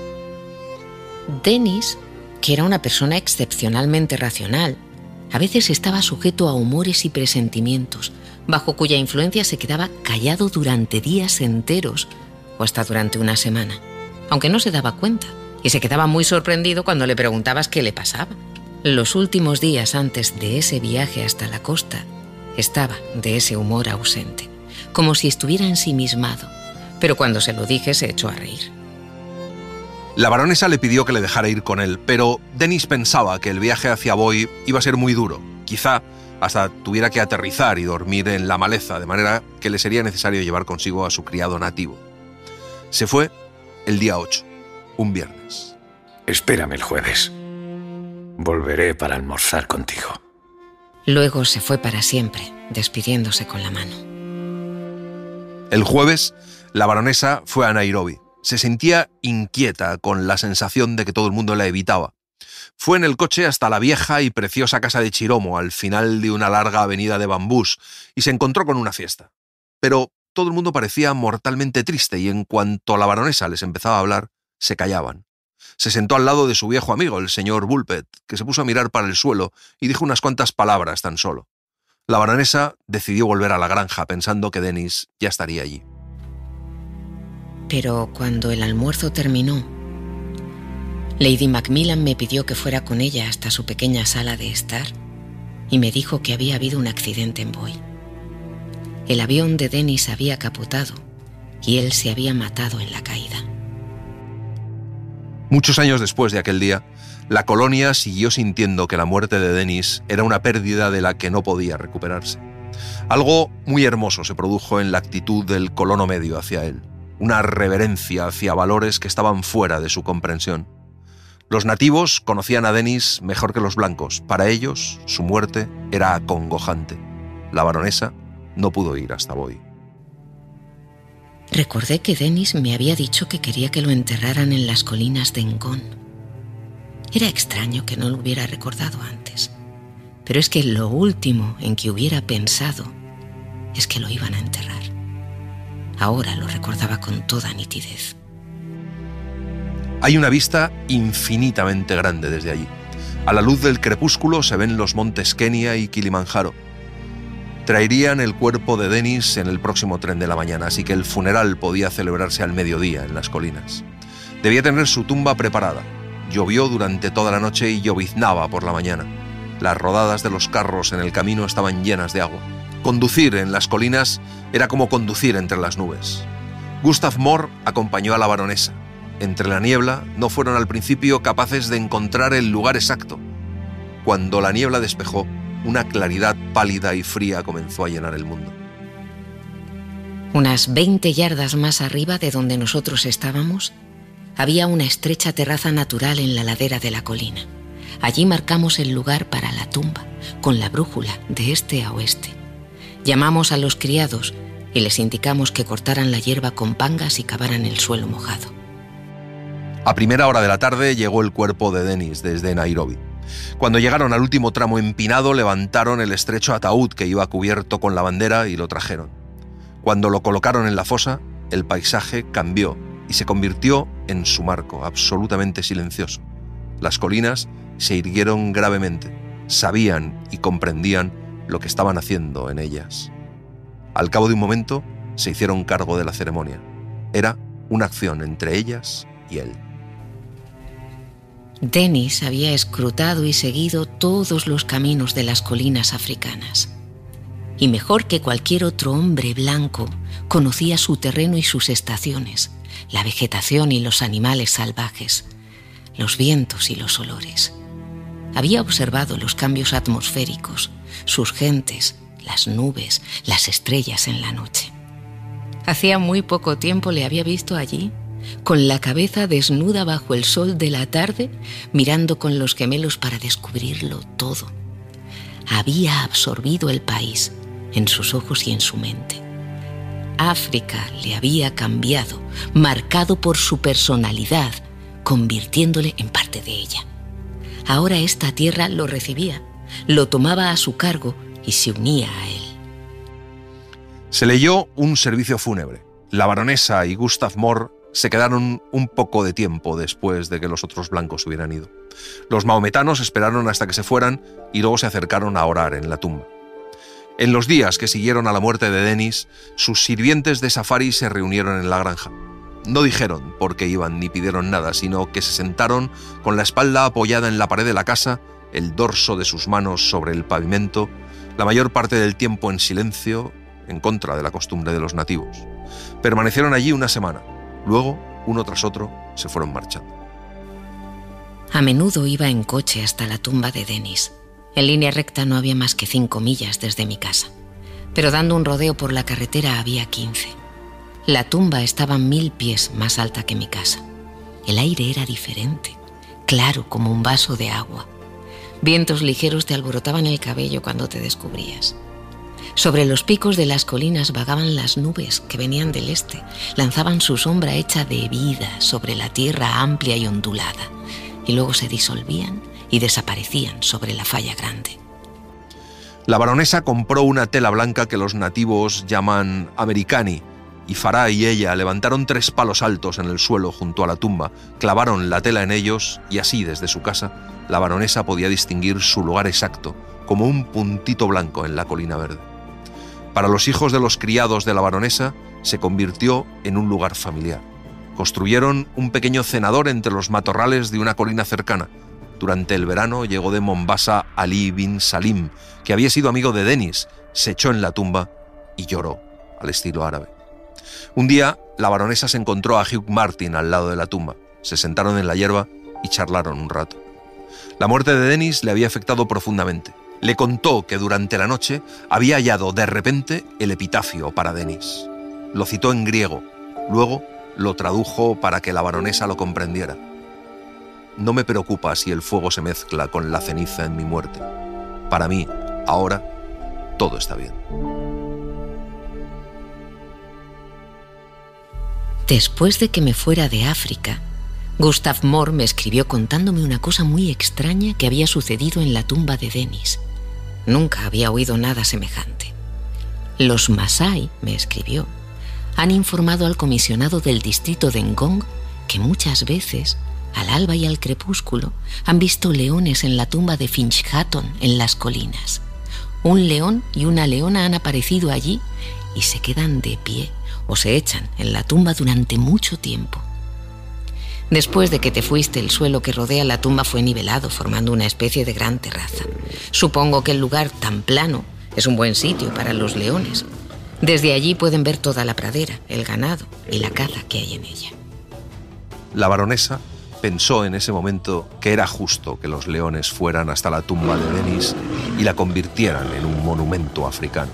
Dennis, que era una persona excepcionalmente racional, a veces estaba sujeto a humores y presentimientos, bajo cuya influencia se quedaba callado durante días enteros o hasta durante una semana, aunque no se daba cuenta, y se quedaba muy sorprendido cuando le preguntabas qué le pasaba. Los últimos días antes de ese viaje hasta la costa, estaba de ese humor ausente, como si estuviera ensimismado, pero cuando se lo dije se echó a reír. La baronesa le pidió que le dejara ir con él, pero Dennis pensaba que el viaje hacia Voi iba a ser muy duro. Quizá hasta tuviera que aterrizar y dormir en la maleza, de manera que le sería necesario llevar consigo a su criado nativo. Se fue el día 8, un viernes. Espérame el jueves. Volveré para almorzar contigo. Luego se fue para siempre, despidiéndose con la mano. El jueves, la baronesa fue a Nairobi. Se sentía inquieta con la sensación de que todo el mundo la evitaba. Fue en el coche hasta la vieja y preciosa casa de Chiromo, al final de una larga avenida de bambús, y se encontró con una fiesta. Pero todo el mundo parecía mortalmente triste y en cuanto la baronesa les empezaba a hablar, se callaban. Se sentó al lado de su viejo amigo, el señor Bulpett, que se puso a mirar para el suelo y dijo unas cuantas palabras tan solo. La baronesa decidió volver a la granja pensando que Dennis ya estaría allí. Pero cuando el almuerzo terminó, Lady Macmillan me pidió que fuera con ella hasta su pequeña sala de estar y me dijo que había habido un accidente en Voi. El avión de Dennis había capotado y él se había matado en la caída. Muchos años después de aquel día, la colonia siguió sintiendo que la muerte de Dennis era una pérdida de la que no podía recuperarse. Algo muy hermoso se produjo en la actitud del colono medio hacia él. Una reverencia hacia valores que estaban fuera de su comprensión. Los nativos conocían a Dennis mejor que los blancos. Para ellos, su muerte era acongojante. La baronesa no pudo ir hasta Voi. Recordé que Dennis me había dicho que quería que lo enterraran en las colinas de Ngón. Era extraño que no lo hubiera recordado antes, pero es que lo último en que hubiera pensado es que lo iban a enterrar. Ahora lo recordaba con toda nitidez. Hay una vista infinitamente grande desde allí. A la luz del crepúsculo se ven los montes Kenia y Kilimanjaro. Traerían el cuerpo de Dennis en el próximo tren de la mañana, así que el funeral podía celebrarse al mediodía en las colinas. Debía tener su tumba preparada. Llovió durante toda la noche y lloviznaba por la mañana. Las rodadas de los carros en el camino estaban llenas de agua. Conducir en las colinas era como conducir entre las nubes. Gustav Mohr acompañó a la baronesa. Entre la niebla no fueron al principio capaces de encontrar el lugar exacto. Cuando la niebla despejó, una claridad pálida y fría comenzó a llenar el mundo. Unas 20 yardas más arriba de donde nosotros estábamos, había una estrecha terraza natural en la ladera de la colina. Allí marcamos el lugar para la tumba, con la brújula de este a oeste. Llamamos a los criados y les indicamos que cortaran la hierba con pangas y cavaran el suelo mojado. A primera hora de la tarde llegó el cuerpo de Dennis desde Nairobi. Cuando llegaron al último tramo empinado, levantaron el estrecho ataúd que iba cubierto con la bandera y lo trajeron. Cuando lo colocaron en la fosa, el paisaje cambió y se convirtió en su marco, absolutamente silencioso. Las colinas se irguieron gravemente, sabían y comprendían lo que estaban haciendo en ellas. Al cabo de un momento, se hicieron cargo de la ceremonia. Era una acción entre ellas y él. Dennis había escrutado y seguido todos los caminos de las colinas africanas. Y mejor que cualquier otro hombre blanco, conocía su terreno y sus estaciones, la vegetación y los animales salvajes, los vientos y los olores. Había observado los cambios atmosféricos, sus gentes, las nubes, las estrellas en la noche. Hacía muy poco tiempo le había visto allí, con la cabeza desnuda bajo el sol de la tarde, mirando con los gemelos para descubrirlo todo. Había absorbido el país en sus ojos y en su mente. África le había cambiado, marcado por su personalidad, convirtiéndole en parte de ella. Ahora esta tierra lo recibía, lo tomaba a su cargo y se unía a él. Se leyó un servicio fúnebre. La baronesa y Gustav Mohr se quedaron un poco de tiempo después de que los otros blancos hubieran ido. Los maometanos esperaron hasta que se fueran y luego se acercaron a orar en la tumba. En los días que siguieron a la muerte de Dennis, sus sirvientes de safari se reunieron en la granja. No dijeron por qué iban ni pidieron nada, sino que se sentaron con la espalda apoyada en la pared de la casa, el dorso de sus manos sobre el pavimento, la mayor parte del tiempo en silencio, en contra de la costumbre de los nativos. Permanecieron allí una semana. Luego, uno tras otro, se fueron marchando. A menudo iba en coche hasta la tumba de Dennis. En línea recta no había más que 5 millas desde mi casa, pero dando un rodeo por la carretera había 15. La tumba estaba 1000 pies más alta que mi casa. El aire era diferente, claro como un vaso de agua. Vientos ligeros te alborotaban el cabello cuando te descubrías. Sobre los picos de las colinas vagaban las nubes que venían del este, lanzaban su sombra hecha de vida sobre la tierra amplia y ondulada, y luego se disolvían y desaparecían sobre la falla grande. La baronesa compró una tela blanca que los nativos llaman americani, y Farah y ella levantaron 3 palos altos en el suelo junto a la tumba, clavaron la tela en ellos y así desde su casa la baronesa podía distinguir su lugar exacto, como un puntito blanco en la colina verde. Para los hijos de los criados de la baronesa se convirtió en un lugar familiar. Construyeron un pequeño cenador entre los matorrales de una colina cercana. Durante el verano llegó de Mombasa Ali bin Salim, que había sido amigo de Dennis, se echó en la tumba y lloró, al estilo árabe. Un día, la baronesa se encontró a Hugh Martin al lado de la tumba. Se sentaron en la hierba y charlaron un rato. La muerte de Dennis le había afectado profundamente. Le contó que durante la noche había hallado de repente el epitafio para Dennis. Lo citó en griego, luego lo tradujo para que la baronesa lo comprendiera. No me preocupa si el fuego se mezcla con la ceniza en mi muerte. Para mí, ahora, todo está bien. Después de que me fuera de África, Gustav Mohr me escribió contándome una cosa muy extraña que había sucedido en la tumba de Dennis. Nunca había oído nada semejante. Los Masái, me escribió, han informado al comisionado del distrito de Ngong que muchas veces, al alba y al crepúsculo, han visto leones en la tumba de Finchhatton en las colinas. Un león y una leona han aparecido allí y se quedan de pie o se echan en la tumba durante mucho tiempo. Después de que te fuiste, el suelo que rodea la tumba fue nivelado, formando una especie de gran terraza. Supongo que el lugar tan plano es un buen sitio para los leones. Desde allí pueden ver toda la pradera, el ganado y la caza que hay en ella. La baronesa pensó en ese momento que era justo que los leones fueran hasta la tumba de Denis y la convirtieran en un monumento africano.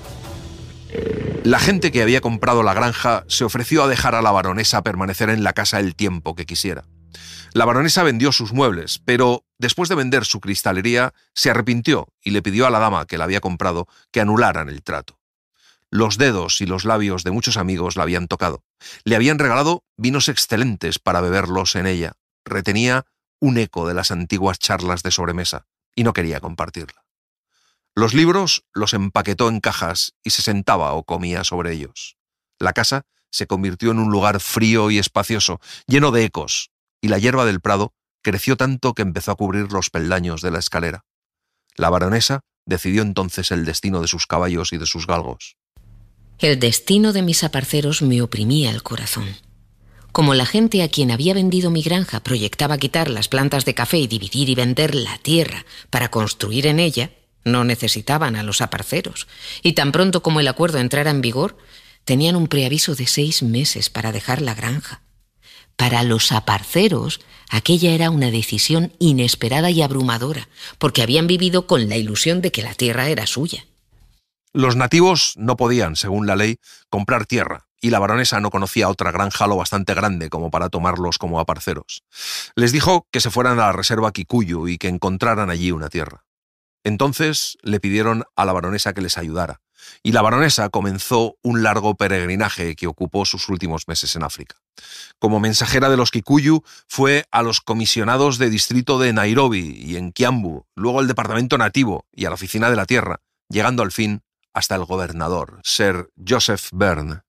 La gente que había comprado la granja se ofreció a dejar a la baronesa permanecer en la casa el tiempo que quisiera. La baronesa vendió sus muebles, pero después de vender su cristalería, se arrepintió y le pidió a la dama que la había comprado que anularan el trato. Los dedos y los labios de muchos amigos la habían tocado. Le habían regalado vinos excelentes para beberlos en ella. Retenía un eco de las antiguas charlas de sobremesa y no quería compartirla. Los libros los empaquetó en cajas y se sentaba o comía sobre ellos. La casa se convirtió en un lugar frío y espacioso, lleno de ecos, y la hierba del prado creció tanto que empezó a cubrir los peldaños de la escalera. La baronesa decidió entonces el destino de sus caballos y de sus galgos. El destino de mis aparceros me oprimía el corazón. Como la gente a quien había vendido mi granja proyectaba quitar las plantas de café y dividir y vender la tierra para construir en ella, no necesitaban a los aparceros, y tan pronto como el acuerdo entrara en vigor, tenían un preaviso de 6 meses para dejar la granja. Para los aparceros, aquella era una decisión inesperada y abrumadora, porque habían vivido con la ilusión de que la tierra era suya. Los nativos no podían, según la ley, comprar tierra, y la baronesa no conocía otra granja lo bastante grande como para tomarlos como aparceros. Les dijo que se fueran a la reserva Kikuyu y que encontraran allí una tierra. Entonces le pidieron a la baronesa que les ayudara, y la baronesa comenzó un largo peregrinaje que ocupó sus últimos meses en África. Como mensajera de los Kikuyu, fue a los comisionados de distrito de Nairobi y en Kiambu, luego al departamento nativo y a la oficina de la tierra, llegando al fin hasta el gobernador, Sir Joseph Byrne.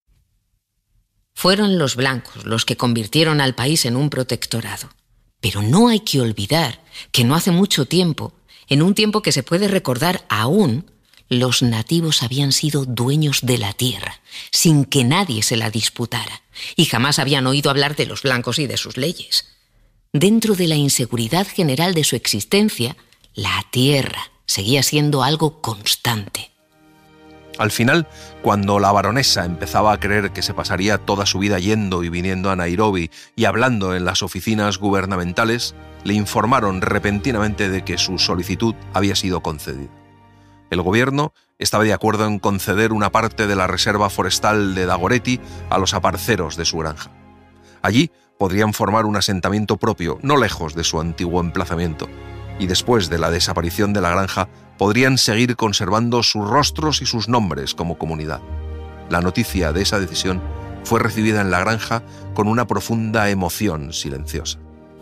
Fueron los blancos los que convirtieron al país en un protectorado. Pero no hay que olvidar que no hace mucho tiempo, en un tiempo que se puede recordar aún, los nativos habían sido dueños de la tierra, sin que nadie se la disputara, y jamás habían oído hablar de los blancos y de sus leyes. Dentro de la inseguridad general de su existencia, la tierra seguía siendo algo constante. Al final, cuando la baronesa empezaba a creer que se pasaría toda su vida yendo y viniendo a Nairobi y hablando en las oficinas gubernamentales, le informaron repentinamente de que su solicitud había sido concedida. El gobierno estaba de acuerdo en conceder una parte de la reserva forestal de Dagoretti a los aparceros de su granja. Allí podrían formar un asentamiento propio, no lejos de su antiguo emplazamiento, y después de la desaparición de la granja podrían seguir conservando sus rostros y sus nombres como comunidad. La noticia de esa decisión fue recibida en la granja con una profunda emoción silenciosa.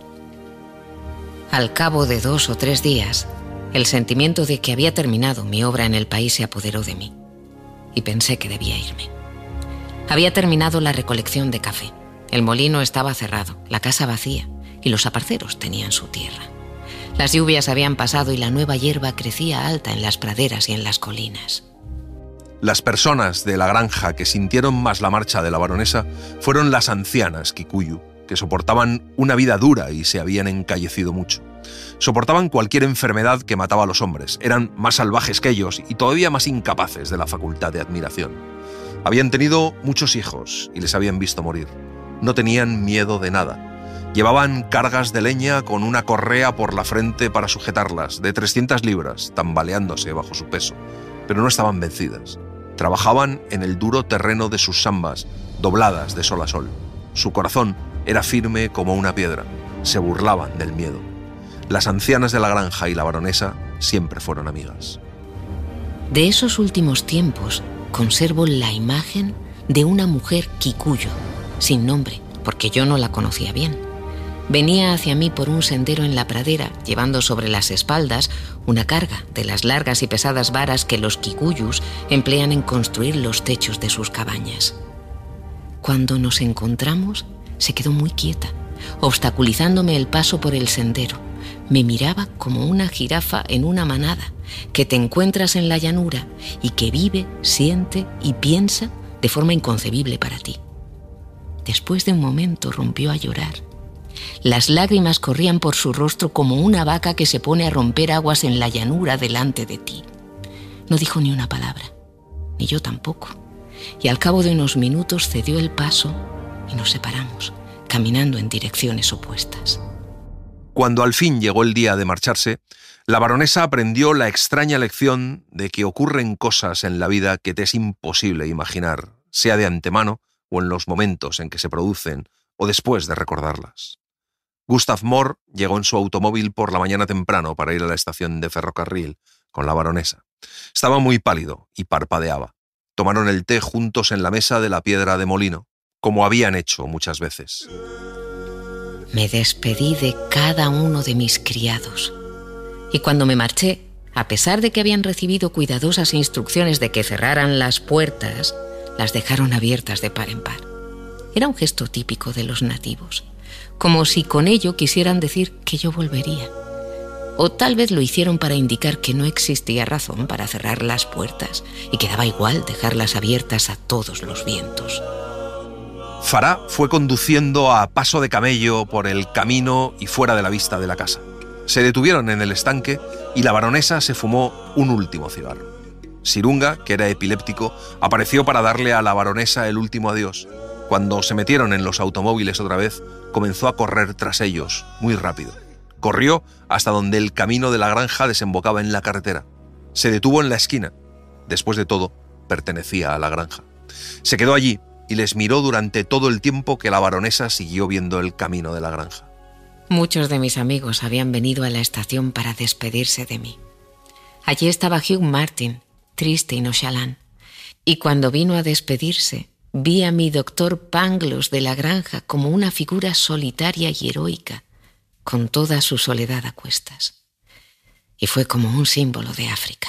Al cabo de 2 o 3 días, el sentimiento de que había terminado mi obra en el país se apoderó de mí, y pensé que debía irme. Había terminado la recolección de café. El molino estaba cerrado, la casa vacía, y los aparceros tenían su tierra. Las lluvias habían pasado y la nueva hierba crecía alta en las praderas y en las colinas. Las personas de la granja que sintieron más la marcha de la baronesa fueron las ancianas Kikuyu, que soportaban una vida dura y se habían encallecido mucho. Soportaban cualquier enfermedad que mataba a los hombres, eran más salvajes que ellos y todavía más incapaces de la facultad de admiración. Habían tenido muchos hijos y les habían visto morir. No tenían miedo de nada. Llevaban cargas de leña con una correa por la frente para sujetarlas, de 300 libras, tambaleándose bajo su peso, pero no estaban vencidas. Trabajaban en el duro terreno de sus sambas, dobladas de sol a sol. Su corazón era firme como una piedra. Se burlaban del miedo. Las ancianas de la granja y la baronesa siempre fueron amigas. De esos últimos tiempos conservo la imagen de una mujer Kikuyu, sin nombre, porque yo no la conocía bien. Venía hacia mí por un sendero en la pradera, llevando sobre las espaldas una carga de las largas y pesadas varas que los Kikuyus emplean en construir los techos de sus cabañas. Cuando nos encontramos, se quedó muy quieta, obstaculizándome el paso por el sendero. Me miraba como una jirafa en una manada, que te encuentras en la llanura y que vive, siente y piensa de forma inconcebible para ti. Después de un momento rompió a llorar. Las lágrimas corrían por su rostro como una vaca que se pone a romper aguas en la llanura delante de ti. No dijo ni una palabra, ni yo tampoco, y al cabo de unos minutos cedió el paso y nos separamos, caminando en direcciones opuestas. Cuando al fin llegó el día de marcharse, la baronesa aprendió la extraña lección de que ocurren cosas en la vida que te es imposible imaginar, sea de antemano o en los momentos en que se producen o después de recordarlas. Gustav Mohr llegó en su automóvil por la mañana temprano para ir a la estación de ferrocarril con la baronesa. Estaba muy pálido y parpadeaba. Tomaron el té juntos en la mesa de la piedra de molino, como habían hecho muchas veces. Me despedí de cada uno de mis criados. Y cuando me marché, a pesar de que habían recibido cuidadosas instrucciones de que cerraran las puertas, las dejaron abiertas de par en par. Era un gesto típico de los nativos, como si con ello quisieran decir que yo volvería. O tal vez lo hicieron para indicar que no existía razón para cerrar las puertas y que daba igual dejarlas abiertas a todos los vientos. Farah fue conduciendo a paso de camello por el camino y fuera de la vista de la casa. Se detuvieron en el estanque y la baronesa se fumó un último cigarro. Sirunga, que era epiléptico, apareció para darle a la baronesa el último adiós. Cuando se metieron en los automóviles otra vez, comenzó a correr tras ellos, muy rápido. Corrió hasta donde el camino de la granja desembocaba en la carretera. Se detuvo en la esquina. Después de todo, pertenecía a la granja. Se quedó allí y les miró durante todo el tiempo que la baronesa siguió viendo el camino de la granja. Muchos de mis amigos habían venido a la estación para despedirse de mí. Allí estaba Hugh Martin, triste y nonchalant. Y cuando vino a despedirse, vi a mi doctor Pangloss de la granja como una figura solitaria y heroica, con toda su soledad a cuestas. Y fue como un símbolo de África.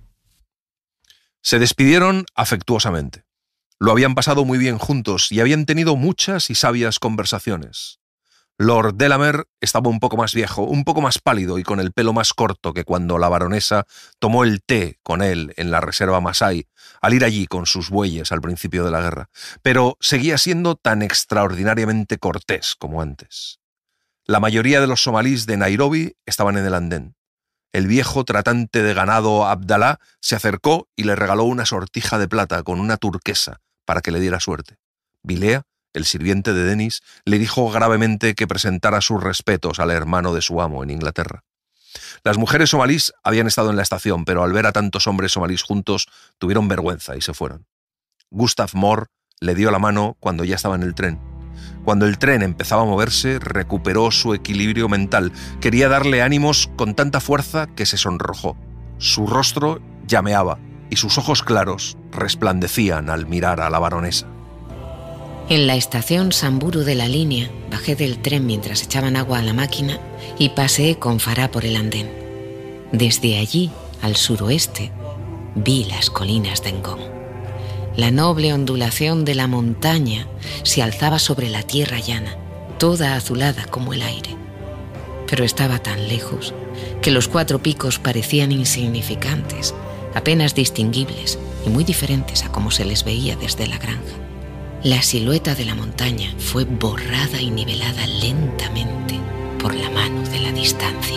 Se despidieron afectuosamente. Lo habían pasado muy bien juntos y habían tenido muchas y sabias conversaciones. Lord Delamere estaba un poco más viejo, un poco más pálido y con el pelo más corto que cuando la baronesa tomó el té con él en la reserva Masai, al ir allí con sus bueyes al principio de la guerra, pero seguía siendo tan extraordinariamente cortés como antes. La mayoría de los somalíes de Nairobi estaban en el andén. El viejo tratante de ganado Abdallah se acercó y le regaló una sortija de plata con una turquesa para que le diera suerte. Bilea, el sirviente de Dennis, le dijo gravemente que presentara sus respetos al hermano de su amo en Inglaterra. Las mujeres somalíes habían estado en la estación, pero al ver a tantos hombres somalíes juntos, tuvieron vergüenza y se fueron. Gustav Mohr le dio la mano cuando ya estaba en el tren. Cuando el tren empezaba a moverse, recuperó su equilibrio mental. Quería darle ánimos con tanta fuerza que se sonrojó. Su rostro llameaba y sus ojos claros resplandecían al mirar a la baronesa. En la estación Samburu de la línea, bajé del tren mientras echaban agua a la máquina y paseé con Farah por el andén. Desde allí, al suroeste, vi las colinas de Ngong. La noble ondulación de la montaña se alzaba sobre la tierra llana, toda azulada como el aire. Pero estaba tan lejos que los 4 picos parecían insignificantes, apenas distinguibles y muy diferentes a como se les veía desde la granja. La silueta de la montaña fue borrada y nivelada lentamente por la mano de la distancia.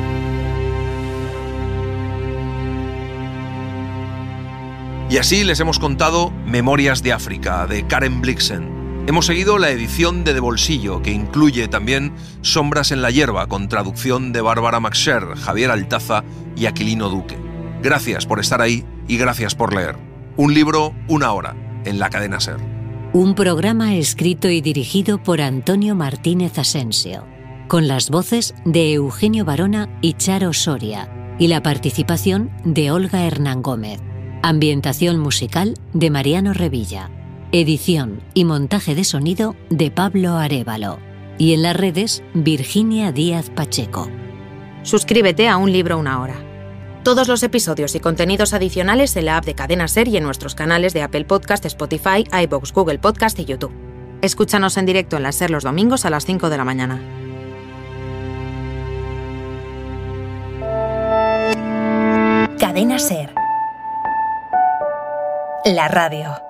Y así les hemos contado Memorias de África, de Karen Blixen. Hemos seguido la edición de Bolsillo, que incluye también Sombras en la hierba, con traducción de Bárbara Maxer, Javier Altaza y Aquilino Duque. Gracias por estar ahí y gracias por leer. Un libro, una hora, en la cadena SER. Un programa escrito y dirigido por Antonio Martínez Asensio, con las voces de Eugenio Barona y Charo Soria, y la participación de Olga Hernán Gómez. Ambientación musical de Mariano Revilla. Edición y montaje de sonido de Pablo Arévalo. Y en las redes, Virginia Díaz Pacheco. Suscríbete a Un libro, una hora. Todos los episodios y contenidos adicionales en la app de Cadena SER y en nuestros canales de Apple Podcast, Spotify, iVoox, Google Podcast y YouTube. Escúchanos en directo en la SER los domingos a las 5 de la mañana. Cadena SER. La radio.